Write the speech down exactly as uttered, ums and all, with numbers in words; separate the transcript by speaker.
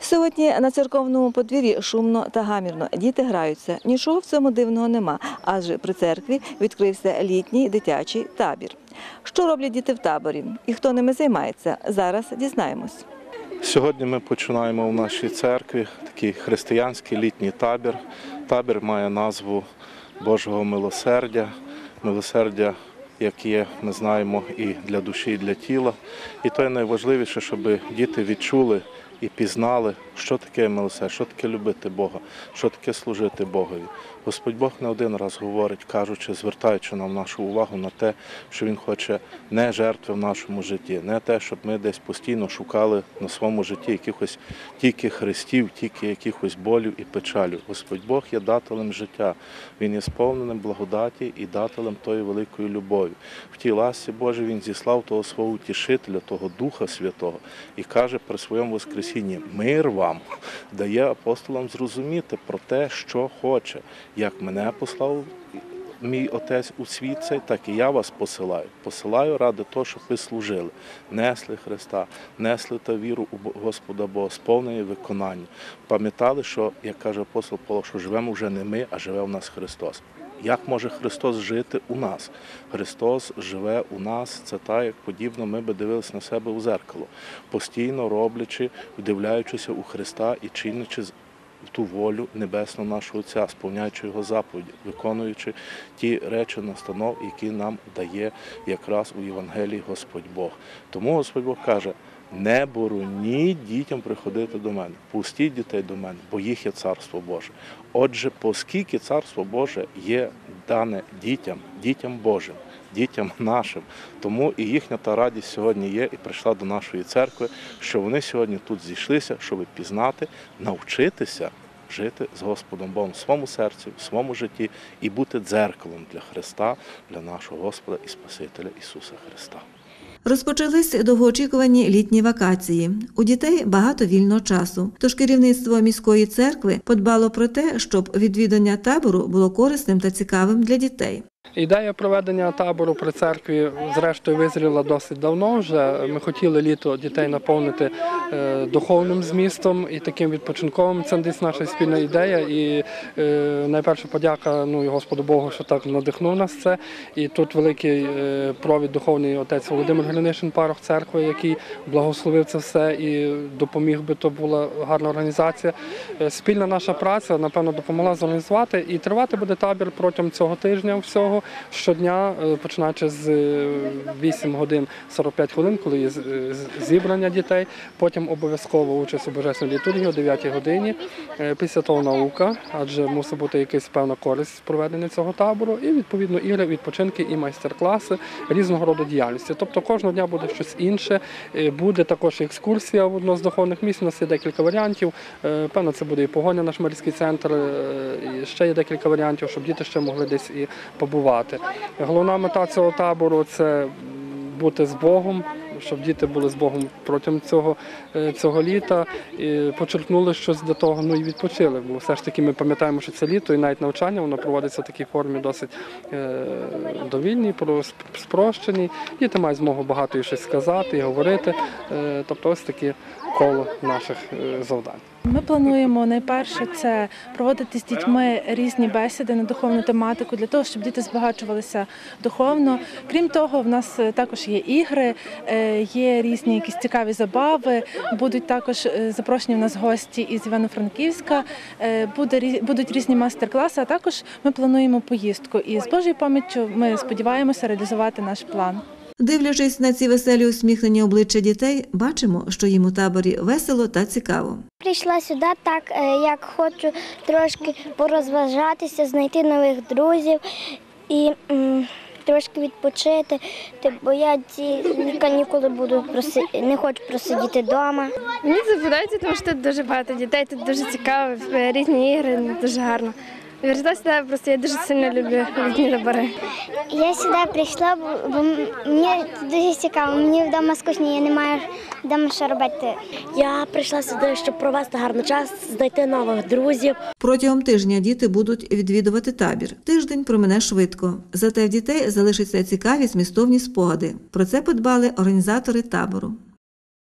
Speaker 1: Сьогодні на церковному подвір'ї шумно та гамірно. Діти граються. Нічого в цьому дивного нема, адже при церкві відкрився літній дитячий табір. Що роблять діти в таборі і хто ними займається, зараз дізнаємось.
Speaker 2: Сьогодні ми починаємо в нашій церкві такий християнський літній табір. Табір має назву Божого милосердя. Милосердя, яке ми знаємо і для душі, і для тіла. І то є найважливіше, щоб діти відчули і пізнали, що таке милосердя, що таке любити Бога, що таке служити Богові. Господь Бог не один раз говорить, кажучи, звертаючи нам нашу увагу на те, що Він хоче не жертви в нашому житті, не те, щоб ми десь постійно шукали на своєму житті якихось тільки хрестів, тільки якихось болів і печалю. Господь Бог є дателем життя, Він є сповненим благодаті і дателем тої великої любові. В тій ласці Божій Він зіслав того свого утішителя, того Духа Святого і каже при своєму воскресінні: мир вам, дає апостолам зрозуміти про те, що хоче. Як мене послав мій Отець у світ цей, так і я вас посилаю. Посилаю ради того, щоб ви служили, несли Христа, несли та віру у Господа Бога, сповнені виконання. Пам'ятали, що, як каже апостол Павло, що живемо вже не ми, а живе у нас Христос. Як може Христос жити у нас? Христос живе у нас, це так, як подібно ми би дивилися на себе у зеркало, постійно роблячи, вдивляючися у Христа і чинячи ту волю небесного нашого Отця, сповняючи Його заповіді, виконуючи ті речі настанов, які нам дає якраз у Євангелії Господь Бог. Тому Господь Бог каже: не бороніть дітям приходити до мене, пустіть дітей до мене, бо їх є Царство Боже. Отже, оскільки Царство Боже є дане дітям, дітям Божим, дітям нашим, тому і їхня та радість сьогодні є і прийшла до нашої церкви, що вони сьогодні тут зійшлися, щоб пізнати, навчитися жити з Господом Богом в своєму серці, в своєму житті і бути дзеркалом для Христа, для нашого Господа і Спасителя Ісуса Христа.
Speaker 1: Розпочались довгоочікувані літні вакації. У дітей багато вільного часу. Тож керівництво міської церкви подбало про те, щоб відвідання табору було корисним та цікавим для дітей.
Speaker 3: Ідея проведення табору при церкві, зрештою, визріла досить давно вже. Ми хотіли літо дітей наповнити духовним змістом і таким відпочинковим. Це десь наша спільна ідея. І найперше подяка ну, Господу Богу, що так надихнув нас це. І тут великий провід духовний отець Володимир Глянишин, парох церкви, який благословив це все і допоміг би, то була гарна організація. Спільна наша праця, напевно, допомогла зорганізувати. І тривати буде табір протягом цього тижня всього. Щодня, починаючи з вісім годин сорок п'ять хвилин, коли є зібрання дітей, потім обов'язково участь у Божественній літургії о дев'ятій годині, після того наука, адже мусить бути якась певна користь з проведення цього табору, і відповідно ігри, відпочинки і майстер-класи різного роду діяльності. Тобто кожного дня буде щось інше, буде також екскурсія в одно з духовних місць, у нас є декілька варіантів, певно це буде і погоня на Шмельський центр, і ще є декілька варіантів, щоб діти ще могли десь і побувати. Головна мета цього табору – це бути з Богом, щоб діти були з Богом протягом цього, цього літа, і почерпнули щось для того, ну і відпочили. Бо все ж таки ми пам'ятаємо, що це літо і навіть навчання, воно проводиться в такій формі досить е, довільній, спрощеній. Діти мають змогу багато і щось сказати, і говорити. Е, тобто ось таке коло наших е, завдань.
Speaker 4: Ми плануємо найперше це проводити з дітьми різні бесіди на духовну тематику, для того, щоб діти збагачувалися духовно. Крім того, в нас також є ігри, є різні якісь цікаві забави, будуть також запрошені в нас гості із Івано-Франківська, будуть різні майстер-класи, а також ми плануємо поїздку. І з Божою поміччю ми сподіваємося реалізувати наш план.
Speaker 1: Дивлячись на ці веселі усміхнені обличчя дітей, бачимо, що їм у таборі весело та цікаво.
Speaker 5: Прийшла сюди так, як хочу трошки порозважатися, знайти нових друзів і м, трошки відпочити, бо я ці канікули буду проси... не хочу просидіти вдома.
Speaker 6: Мені це подобається, тому що тут дуже багато дітей, тут дуже цікаво, різні ігри, дуже гарно. Вертаюся сюди, просто я дуже сильно люблю літні табори.
Speaker 5: Я сюди прийшла, бо мені дуже цікаво, мені вдома скучно, я не маю вдома що робити.
Speaker 7: Я прийшла сюди, щоб провести гарний час, знайти нових друзів.
Speaker 1: Протягом тижня діти будуть відвідувати табір. Тиждень промине швидко. Зате в дітей залишаться цікаві змістовні спогади. Про це подбали організатори табору.